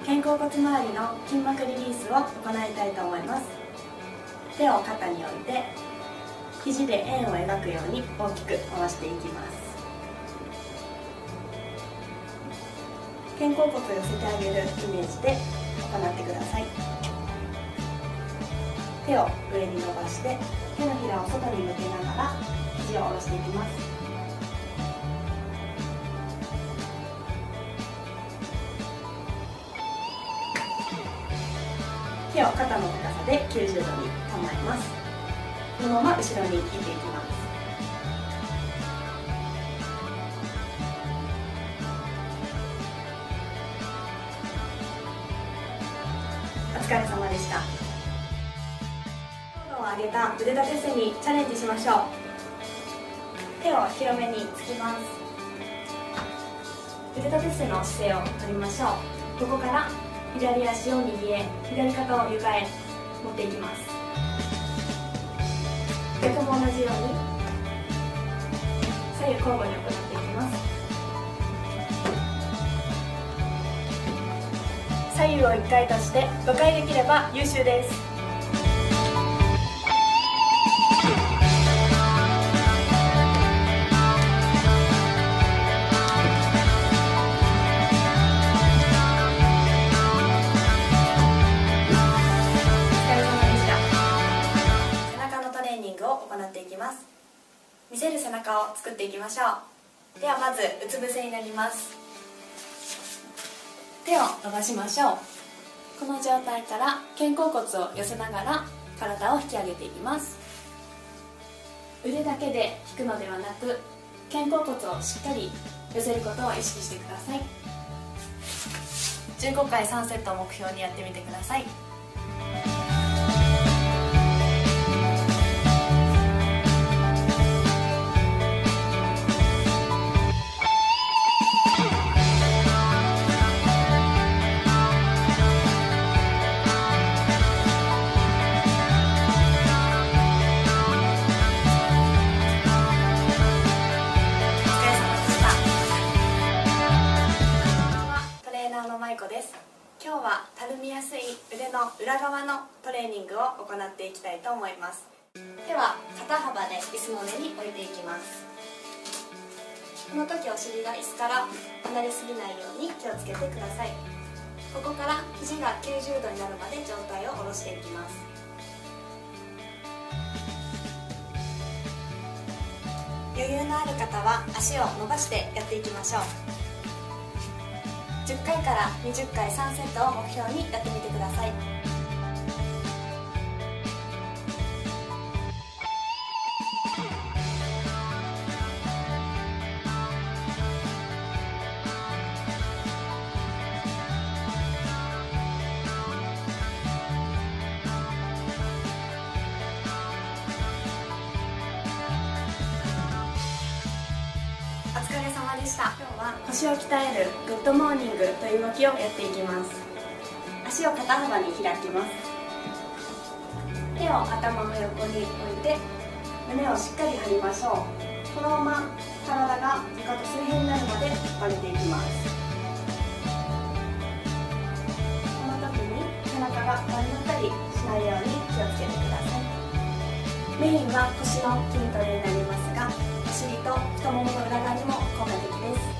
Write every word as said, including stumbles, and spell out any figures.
肩甲骨周りの筋膜リリースを行いたいと思います。手を肩に置いて肘で円を描くように大きく回していきます。肩甲骨を寄せてあげるイメージで行ってください。手を上に伸ばして手のひらを外に向けながら肘を下ろしていきます。手を肩の高さできゅうじゅうどに構えます。このまま後ろに引いていきます。お疲れ様でした。強度を上げた腕立て伏せにチャレンジしましょう。手を広めにつきます。腕立て伏せの姿勢をとりましょう。ここから左足を右へ、左肩を床へ持っていきます。逆も同じように左右交互に行っていきます。左右をいっかいとしてごかいできれば優秀です。見せる背中を作っていきましょう。ではまずうつ伏せになります。手を伸ばしましょう。この状態から肩甲骨を寄せながら体を引き上げていきます。腕だけで引くのではなく肩甲骨をしっかり寄せることを意識してください。じゅうごかいさんセットを目標にやってみてください。今日はたるみやすい腕の裏側のトレーニングを行っていきたいと思います。手は肩幅で椅子の上に置いていきます。この時お尻が椅子から離れすぎないように気をつけてください。ここから肘がきゅうじゅうどになるまで上体を下ろしていきます。余裕のある方は足を伸ばしてやっていきましょう。じゅっかいからにじゅっかいさんセットを目標にやってみてください。お疲れ様でした。今日は腰を鍛えるグッドモーニングという動きをやっていきます。足を肩幅に開きます。手を頭の横に置いて胸をしっかり張りましょう。このまま体が床と水平になるまで引っ張れていきます。この時に背中が丸まったりしないように気をつけてください。メインは腰の筋トレになりますが、お尻と太ももの裏側にも効果的です。